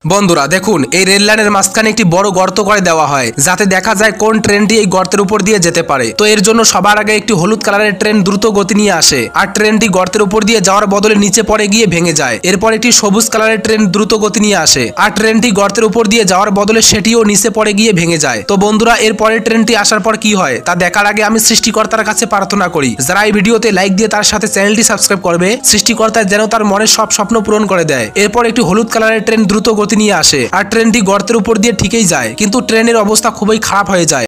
বন্ধুরা দেখুন, এই রেল লাইনের মাঝখানে একটি বড় গর্ত করে দেওয়া হয় যাতে দেখা যায় কোন ট্রেনটি এই গর্তের উপর দিয়ে যেতে পারে। তো এর জন্য সবার আগে একটি হলুদ কালারের ট্রেন দ্রুত গতি নিয়ে আসে আর ট্রেনটি গর্তের উপর দিয়ে যাওয়ার বদলে নিচে পড়ে গিয়ে ভেঙে যায়। এরপর একটি সবুজ কালারের ট্রেন দ্রুত গতি নিয়ে আসে আর ট্রেনটি গর্তের উপর দিয়ে যাওয়ার বদলে সেটিও নিচে পড়ে গিয়ে ভেঙে যায়। তো বন্ধুরা, এর পরের ট্রেনটি আসার পর কি হয় তা দেখার আগে আমি সৃষ্টিকর্তার কাছে প্রার্থনা করি, যারা এই ভিডিওতে লাইক দিয়ে তার সাথে চ্যানেলটি সাবস্ক্রাইব করবে, সৃষ্টিকর্তা যেন তার মনের সব স্বপ্ন পূরণ করে দেয়। এরপর একটি হলুদ কালারের ট্রেন দ্রুত গতি নিয়ে আসে আর ট্রেনটি গর্তের উপর দিয়ে ঠিকই যায়, কিন্তু ট্রেনের অবস্থা খুবই খারাপ হয়ে যায়।